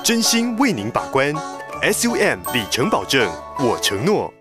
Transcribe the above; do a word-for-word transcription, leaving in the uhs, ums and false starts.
真心为您把关。S U M 里程保证，我承诺。